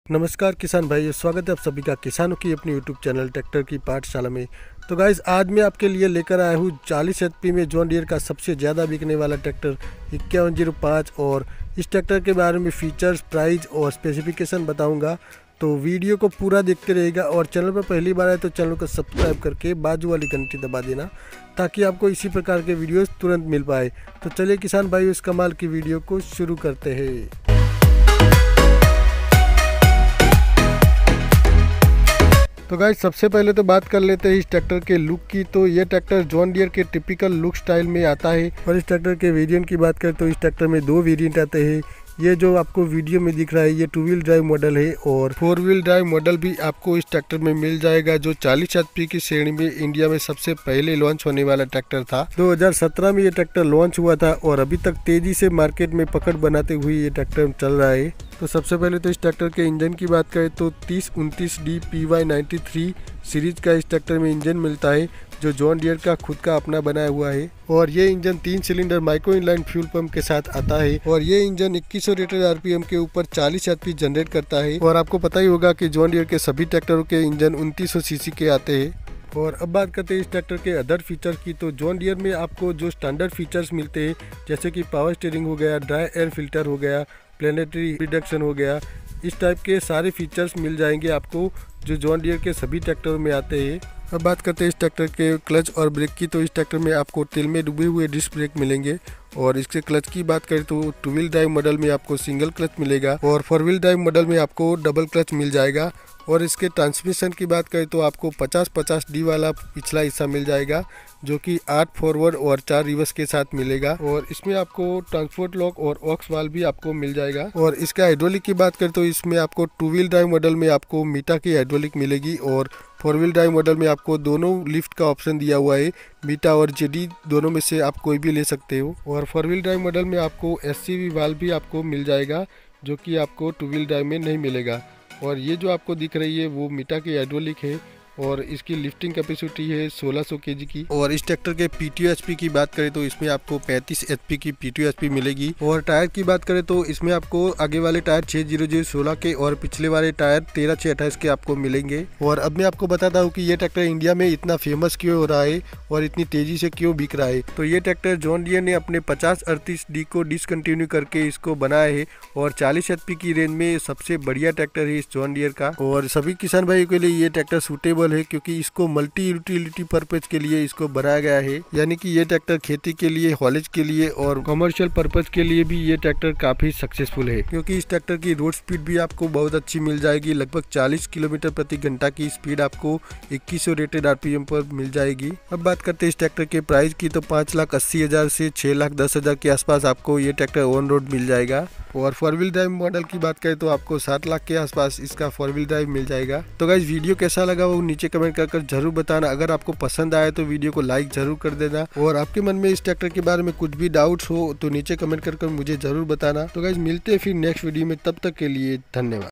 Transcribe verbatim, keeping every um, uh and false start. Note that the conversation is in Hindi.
नमस्कार किसान भाइयों, स्वागत है आप सभी का किसानों की अपनी यूट्यूब चैनल ट्रैक्टर की पाठशाला में। तो गाइस, आज मैं आपके लिए लेकर आया हूँ चालीस एच पी में जॉन डियर का सबसे ज़्यादा बिकने वाला ट्रैक्टर इक्यावन जीरो पाँच। और इस ट्रैक्टर के बारे में फीचर्स, प्राइस और स्पेसिफिकेशन बताऊँगा। तो वीडियो को पूरा देखते रहेगा और चैनल पर पहली बार आए तो चैनल को सब्सक्राइब करके बाजू वाली घंटी दबा देना, ताकि आपको इसी प्रकार के वीडियोस तुरंत मिल पाए। तो चलिए किसान भाइयों, इस कमाल की वीडियो को शुरू करते हैं। तो गाइस, सबसे पहले तो बात कर लेते हैं इस ट्रैक्टर के लुक की। तो ये ट्रैक्टर जॉन डियर के टिपिकल लुक स्टाइल में आता है। और इस ट्रैक्टर के वेरिएंट की बात करें तो इस ट्रैक्टर में दो वेरिएंट आते हैं। ये जो आपको वीडियो में दिख रहा है ये टू व्हील ड्राइव मॉडल है, और फोर व्हील ड्राइव मॉडल भी आपको इस ट्रैक्टर में मिल जाएगा, जो चालीस एच पी की श्रेणी में इंडिया में सबसे पहले लॉन्च होने वाला ट्रैक्टर था। दो हज़ार सत्रह में ये ट्रैक्टर लॉन्च हुआ था और अभी तक तेजी से मार्केट में पकड़ बनाते हुए ये ट्रैक्टर चल रहा है। तो सबसे पहले तो इस ट्रैक्टर के इंजन की बात करें तो तीस उनतीस D P Y ninety three series का इस ट्रैक्टर में इंजन मिलता है, जो जॉन डियर का खुद का अपना बनाया हुआ है। और ये इंजन तीन cylinder micro inline fuel pump के साथ आता है, और ये इंजन इक्कीस सौ रेटेड आरपीएम के ऊपर चालीस एच पी जनरेट करता है। और आपको पता ही होगा कि जॉन डियर के सभी ट्रैक्टरों के इंजन उनतीस सौ सीसी के आते हैं। और अब बात करते हैं इस ट्रैक्टर के अदर फीचर की। तो जॉन डियर में आपको जो स्टैंडर्ड फीचर्स मिलते हैं, जैसे कि पावर स्टीयरिंग हो गया, ड्राई एयर फिल्टर हो गया, प्लेनेटरी रिडक्शन हो गया, इस टाइप के सारे फीचर्स मिल जाएंगे आपको जो जॉन डियर के सभी ट्रैक्टरों में आते हैं। अब बात करते हैं इस ट्रैक्टर के क्लच और ब्रेक की। तो इस ट्रैक्टर में आपको तेल में डूबे हुए डिस्क ब्रेक मिलेंगे। और इसके क्लच की बात करें तो टू व्हील ड्राइव मॉडल में आपको सिंगल क्लच मिलेगा, और फोर व्हील ड्राइव मॉडल में आपको डबल क्लच मिल जाएगा। और इसके ट्रांसमिशन की बात करें तो आपको पचास पचास डी वाला पिछला हिस्सा मिल जाएगा, जो कि आठ फॉरवर्ड और चार रिवर्स के साथ मिलेगा। और इसमें आपको ट्रांसपोर्ट लॉक और ऑक्स वाल्व भी आपको मिल जाएगा। और इसका हाइड्रोलिक की बात करें तो इसमें आपको टू व्हील ड्राइव मॉडल में आपको मीटा की हाइड्रोलिक मिलेगी, और फोर व्हील ड्राइव मॉडल में आपको दोनों लिफ्ट का ऑप्शन दिया हुआ है। मीटा और जेडी दोनों में से आप कोई भी ले सकते हो। और फोर व्हील ड्राइव मॉडल में आपको एस सी वी वाल्व भी आपको मिल जाएगा, जो कि आपको टू व्हील ड्राइव में नहीं मिलेगा। और ये जो आपको दिख रही है वो मीटा की हाइड्रोलिक है, और इसकी लिफ्टिंग कैपेसिटी है सोलह सौ केजी की। और इस ट्रैक्टर के पीटीओ एचपी की बात करें तो इसमें आपको पैंतीस एचपी की पीटीओ एचपी मिलेगी। और टायर की बात करें तो इसमें आपको आगे वाले टायर छह जीरो जीरो सोलह के और पिछले वाले टायर तेरह छह अट्ठाईस के आपको मिलेंगे। और अब मैं आपको बताता हूँ कि ये ट्रैक्टर इंडिया में इतना फेमस क्यों हो रहा है और इतनी तेजी से क्यों बिक रहा है। तो ये ट्रैक्टर जॉन डियर ने अपने पचास अड़तीस डी को डिसकंटिन्यू करके इसको बनाया है, और चालीस एचपी की रेंज में सबसे बढ़िया ट्रैक्टर है इस जॉन डियर का। और सभी किसान भाइयों के लिए ये ट्रैक्टर सूटेबल है, क्योंकि इसको मल्टी यूटिलिटी पर्पज के लिए इसको बनाया गया है। यानी कि ये ट्रैक्टर खेती के लिए, हॉलेज के लिए और कमर्शियल पर्पज के लिए भी ये ट्रैक्टर काफी सक्सेसफुल है, क्योंकि इस ट्रैक्टर की रोड स्पीड भी आपको बहुत अच्छी मिल जाएगी। लगभग चालीस किलोमीटर प्रति घंटा की स्पीड आपको इक्कीस सौ रेटेड आरपीएम पर मिल जाएगी। अब बात करते हैं इस ट्रैक्टर के प्राइस की। तो पाँच लाख अस्सी हजार से छह लाख दस हजार के आसपास आपको ये ट्रैक्टर ऑन रोड मिल जाएगा। और फोर व्हील ड्राइव मॉडल की बात करें तो आपको सात लाख के आसपास इसका फोर व्हील ड्राइव मिल जाएगा। तो गाइस, वीडियो कैसा लगा वो नीचे कमेंट कर कर जरूर बताना। अगर आपको पसंद आया तो वीडियो को लाइक जरूर कर देना, और आपके मन में इस ट्रैक्टर के बारे में कुछ भी डाउट्स हो तो नीचे कमेंट कर कर मुझे जरूर बताना। तो गाइस, मिलते हैं फिर नेक्स्ट वीडियो में, तब तक के लिए धन्यवाद।